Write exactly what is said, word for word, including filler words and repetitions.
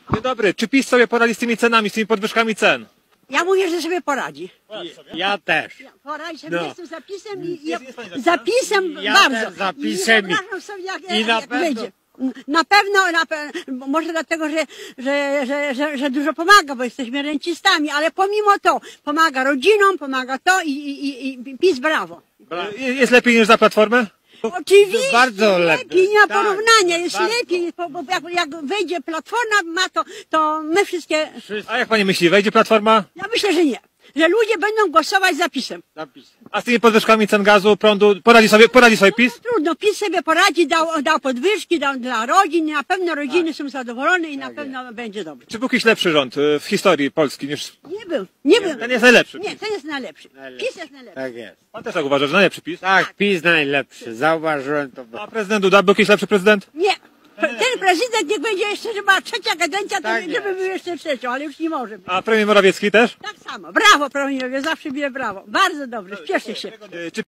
Dzień dobry. Czy PiS sobie poradzi z tymi cenami, z tymi podwyżkami cen? Ja mówię, że sobie poradzi. Ja też. Poradzi sobie, No. jestem zapisem i, i Jest- jest pani zapisem Ja bardzo. też zapisem I nie wyobrażam sobie, jak, i na jak pewno- wyjdzie. Na pewno, na pe... może dlatego, że, że, że, że, że dużo pomaga, bo jesteśmy rencistami, ale pomimo to pomaga rodzinom, pomaga to i, i, i, i PiS brawo. Jest lepiej niż za Platformę? Oczywiście, Bardzo lepiej, lepiej. nie ma Tak, porównania, jest bardzo. lepiej, bo, bo jak, jak wejdzie Platforma ma to, to my wszystkie, A jak pani myśli, wejdzie Platforma? ja myślę, że nie, że ludzie będą głosować za PiS-em. Zapis. A z tymi podwyżkami cen gazu, prądu, poradzi sobie, poradzi sobie PiS? Trudno, PiS sobie poradzi, dał, dał podwyżki, dał dla rodzin, na pewno rodziny są zadowolone i na pewno będzie dobrze. Czy był jakiś lepszy rząd y, w historii Polski niż... Nie był, nie był. Ten jest najlepszy. Nie, ten jest najlepszy. Najlepszy. PiS jest najlepszy. Tak jest. Pan też tak uważa, że najlepszy PiS? Tak, PiS najlepszy. Zauważyłem to. A prezydent Duda był jakiś lepszy prezydent? Nie. Ten prezydent niech będzie jeszcze, że ma trzecia kadencja, to Tak żeby jest. był jeszcze trzecią, ale już nie może być. A premier Morawiecki też? Tak samo. Brawo, premierowie, zawsze bije brawo. Bardzo dobrze, śpieszę się. Y, Czy